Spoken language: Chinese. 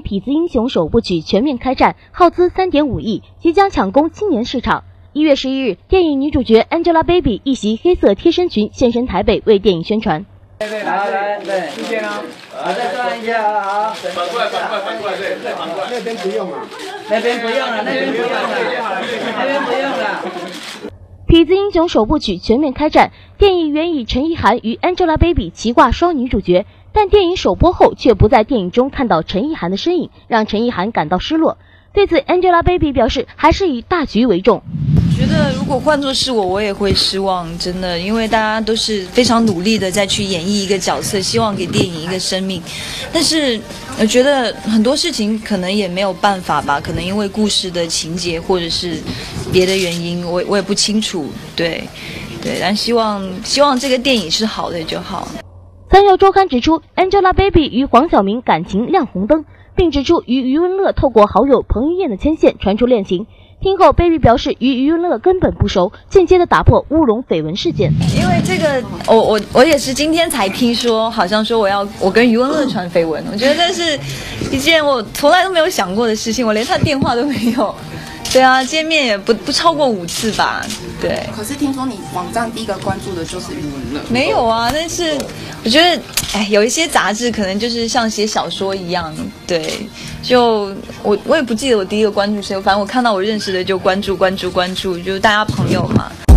痞子英雄》首部曲全面开战，耗资3.5亿，即将抢攻今年市场。1月11日，电影女主角 Angelababy 一袭黑色贴身裙现身台北为电影宣传。 来，对，这边啊，好，再转一下，好， 反过来，对，再反过来。 那边不用了，那边不用了。 痞子英雄首部曲全面开战，电影原以陈意涵与 Angelababy 齐挂双女主角，但电影首播后却不在电影中看到陈意涵的身影，让陈意涵感到失落。对此 Angelababy 表示，还是以大局为重。 觉得如果换作是我也会失望，真的，因为大家都是非常努力的在去演绎一个角色，希望给电影一个生命。但是我觉得很多事情可能也没有办法吧，可能因为故事的情节或者是别的原因，我也不清楚。对，但希望这个电影是好的就好。 三曜周刊指出 ，Angelababy 与黄晓明感情亮红灯，并指出与余文乐透过好友彭于晏的牵线传出恋情。听后 ，Baby 表示与余文乐根本不熟，间接的打破乌龙绯闻事件。 因为这个，我也是今天才听说，好像说我跟余文乐传绯闻，我觉得这是一件我从来都没有想过的事情，我连他电话都没有。对啊，见面也不超过5次吧。对。 可是听说你网站第一个关注的就是余文乐。 没有啊，但是我觉得，有一些杂志可能就是像写小说一样，对。就我也不记得我第一个关注谁，反正我看到我认识的就关注，就大家朋友嘛。